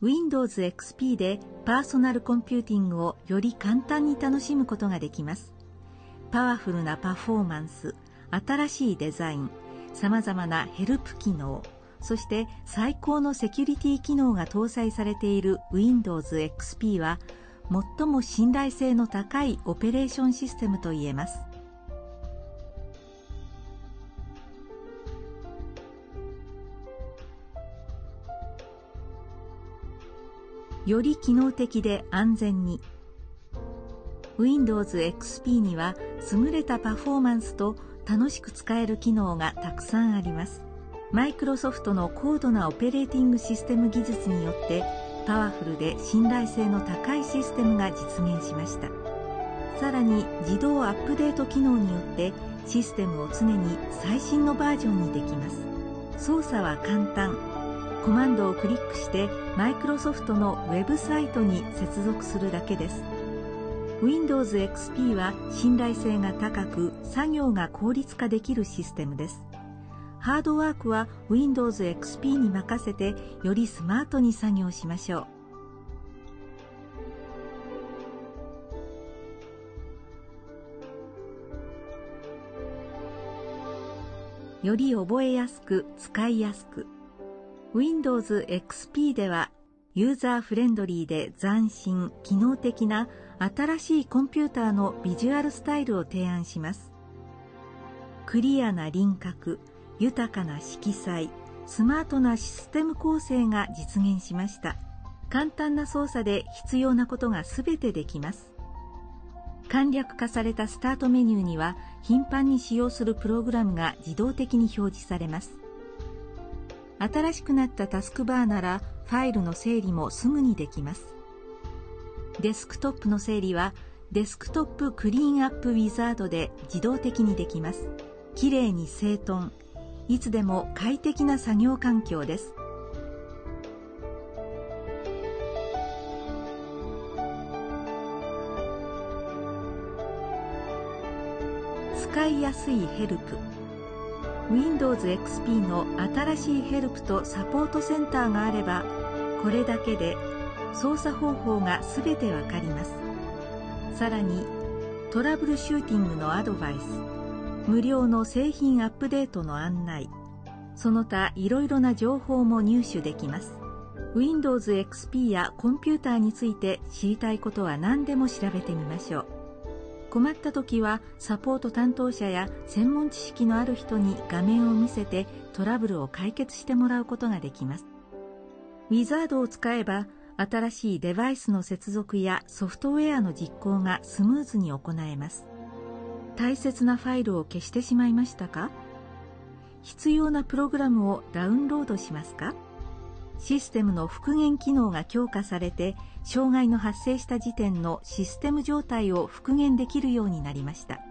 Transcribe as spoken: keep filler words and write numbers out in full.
ウィンドウズ エックスピー でパーソナルコンピューティングをより簡単に楽しむことができます。パワフルなパフォーマンス、新しいデザイン、さまざまなヘルプ機能、そして最高のセキュリティ機能が搭載されている ウィンドウズ エックスピー は最も信頼性の高いオペレーションシステムといえます。より機能的で安全に。ウィンドウズ エックスピー には優れたパフォーマンスと楽しく使える機能がたくさんあります。マイクロソフトの高度なオペレーティングシステム技術によってパワフルで信頼性の高いシステムが実現しました。さらに自動アップデート機能によってシステムを常に最新のバージョンにできます。操作は簡単。コマンドをクリックしてマイクロソフトのウェブサイトに接続するだけです。ウィンドウズ エックスピー は信頼性が高く作業が効率化できるシステムです。ハードワークは ウィンドウズ エックスピー に任せてよりスマートに作業しましょう。より覚えやすく使いやすく。ウィンドウズ エックスピー ではユーザーフレンドリーで斬新、機能的な新しいコンピューターのビジュアルスタイルを提案します。クリアな輪郭、豊かな色彩、スマートなシステム構成が実現しました。簡単な操作で必要なことがすべてできます。簡略化されたスタートメニューには頻繁に使用するプログラムが自動的に表示されます。新しくなったタスクバーならファイルの整理もすぐにできます。デスクトップの整理はデスクトップクリーンアップウィザードで自動的にできます。きれいに整頓、いつでも快適な作業環境です。使いやすいヘルプ。ウィンドウズ エックスピー の新しいヘルプとサポートセンターがあれば、これだけで操作方法がすべてわかります。さらに、トラブルシューティングのアドバイス、無料の製品アップデートの案内、その他いろいろな情報も入手できます。ウィンドウズ エックスピー やコンピューターについて知りたいことは何でも調べてみましょう。困った時はサポート担当者や専門知識のある人に画面を見せてトラブルを解決してもらうことができます。ウィザードを使えば新しいデバイスの接続やソフトウェアの実行がスムーズに行えます。大切なファイルを消してしまいましたか？必要なプログラムをダウンロードしますか？システムの復元機能が強化されて、障害の発生した時点のシステム状態を復元できるようになりました。